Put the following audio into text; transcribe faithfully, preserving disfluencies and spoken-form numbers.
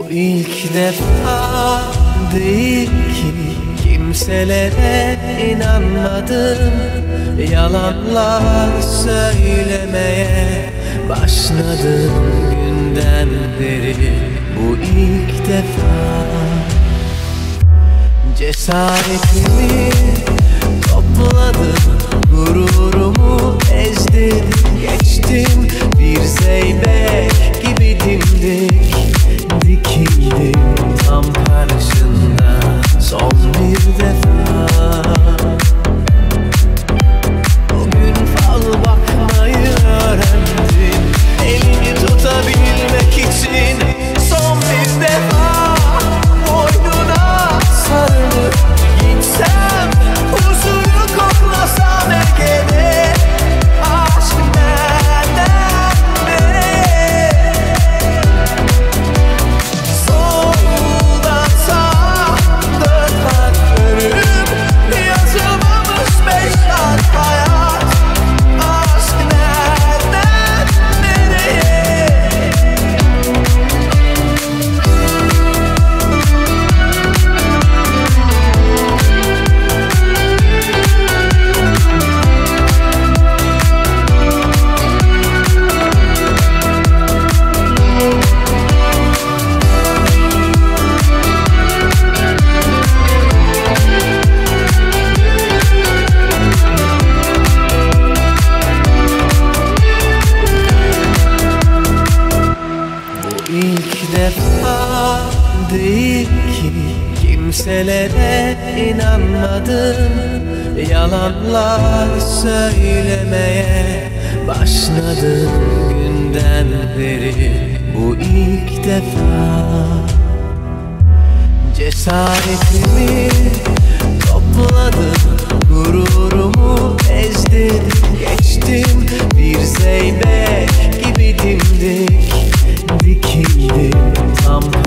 İlk defa değil ki kimselere inanmadım. Yalanlar söylemeye başladım günden beri. Bu ilk defa cesaretimi topladım, gururumu ezdim, geçtim. Bir zeybek gibi dimdik dikildim tam karşında son bir defa. O gün fal bakmayı öğrendim, elini tutabilmek için. Son bir defa boynuna sarılıp gitsem, huzuru koklasam Ege'de. Aşk nereden nereye? Soldan sağa dört harflerim, yazılmamış beş harf hayat. Aşk nereden nereye? İlk defa değil ki kimselere inanmadım. Yalanlar söylemeye başladım günden beri. Bu ilk defa cesaretimi topladım, gururumu ezdim, geçtim. Bir zeybek gibi dimdik dikildim tam